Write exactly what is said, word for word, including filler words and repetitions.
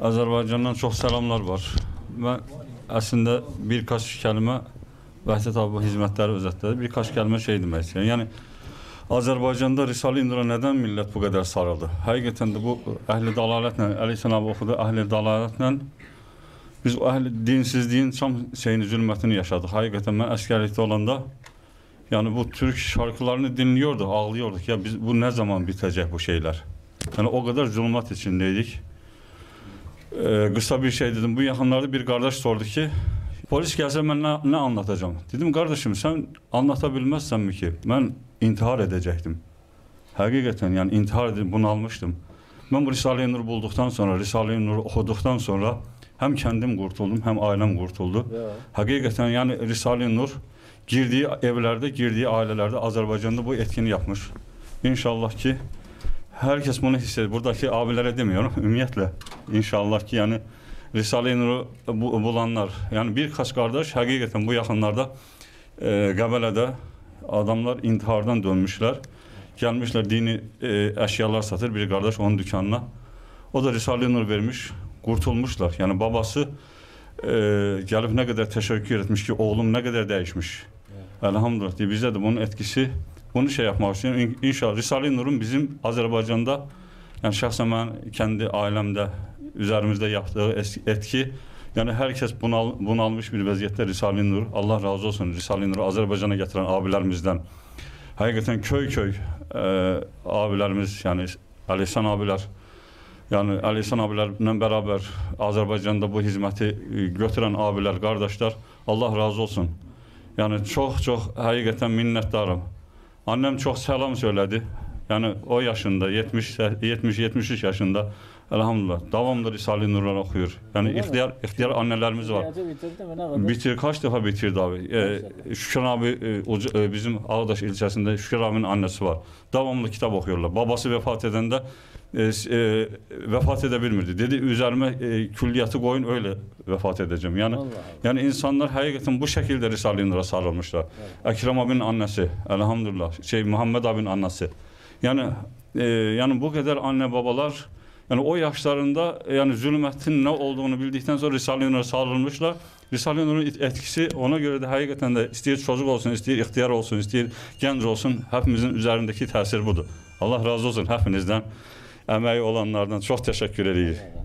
Azərbaycandan çox salamlar var. Mən əslində birkaç kəlmə Vəhdət abi bu hizmətləri özətlədi. Birkaç kəlmə şey demək istəyirəm. Yəni Azərbaycanda Risale-i Nur'a nədən millət bu qədər sarıldı? Həqiqətən də bu əhli dalalətlə, Əli Hüseyn abi oxudu, əhli dalalətlə biz o əhli dinsizliyin tam şeyini, zülmətini yaşadık. Həqiqətən mən əskərlikdə olanda yəni bu türk şarkılarını dinliyorduk, ağlıyorduk. Ya biz bu ne zaman bitecek bu şeyler? Yani o kadar zulmat içindeydik. Ee, kısa bir şey dedim. Bu yakınlarda bir kardeş sordu ki polis gelse ben ne, ne anlatacağım? Dedim kardeşim sen anlatabilmezsen mi ki? Ben intihar edecektim. Hakikaten yani intihar edip bunalmıştım. Ben bu Risale-i Nur bulduktan sonra, Risale-i Nur okuduktan sonra hem kendim kurtuldum hem ailem kurtuldu. Ya. Hakikaten yani Risale-i Nur girdiği evlerde, girdiği ailelerde Azerbaycan'da bu etkini yapmış. İnşallah ki herkes bunu hissediyor. Buradaki abilere demiyorum, ümiyetle. İnşallah ki yani Risale-i Nur'u bu, bulanlar, yani birkaç kardeş hakikaten bu yakınlarda e, Qəbələdə adamlar intihardan dönmüşler. Gelmişler dini e, eşyalar satır bir kardeş onun dükkanına. O da Risale-i Nur vermiş, kurtulmuşlar. Yani babası e, gelip ne kadar teşekkür etmiş ki oğlum ne kadar değişmiş. Evet. Elhamdülillah diye bize de bunun etkisi, bunu şey yapmak istiyorum. İnşallah Risale-i Nur'un bizim Azerbaycan'da, yani şahsen ben kendi ailemde, üzerimizde yaptığı etki, yani herkes bunal, bunalmış bir vaziyette Risale-i Nur, Allah razı olsun Risale-i Nur'u Azerbaycan'a getiren abilerimizden. Hakikaten köy köy e, abilerimiz, yani Ali İhsan abiler, yani Ali İhsan abilerle beraber Azerbaycan'da bu hizmeti götüren abiler, kardeşler, Allah razı olsun. Yani çok çok hakikaten minnettarım. Annem çok selam söyledi. Yani o yaşında, yetmiş yetmiş üç yaşında elhamdülillah devamlı Risale-i Nur'lar okuyor. Yani öyle ihtiyar, mi? ihtiyar annelerimiz var. Bitir, kaç defa bitirdi abi. Ee, Şükran abi e, bizim Ağdaş ilçesinde Şükran abinin annesi var. Devamlı kitap okuyorlar. Babası vefat edende e, e, vefat edebilmirdi. Dedi üzerime e, külliyatı koyun öyle vefat edeceğim. Yani Allah Allah. Yani insanlar hakikaten bu şekilde Risale-i Nur'a sarılmışlar. Evet. Ekrem abinin annesi elhamdülillah. Şey Muhammed abinin annesi. Yani e, yani bu kadar anne babalar yani o yaşlarında yani zulmetin ne olduğunu bildikten sonra Risale-i Nur'a sarılmışlar. Risale-i Nur'un etkisi ona göre de hakikaten de isteyen çocuk olsun, isteyen ihtiyar olsun, isteyen genç olsun hepimizin üzerindeki tesir budur. Allah razı olsun hepinizden, emeği olanlardan çok teşekkür ediyoruz.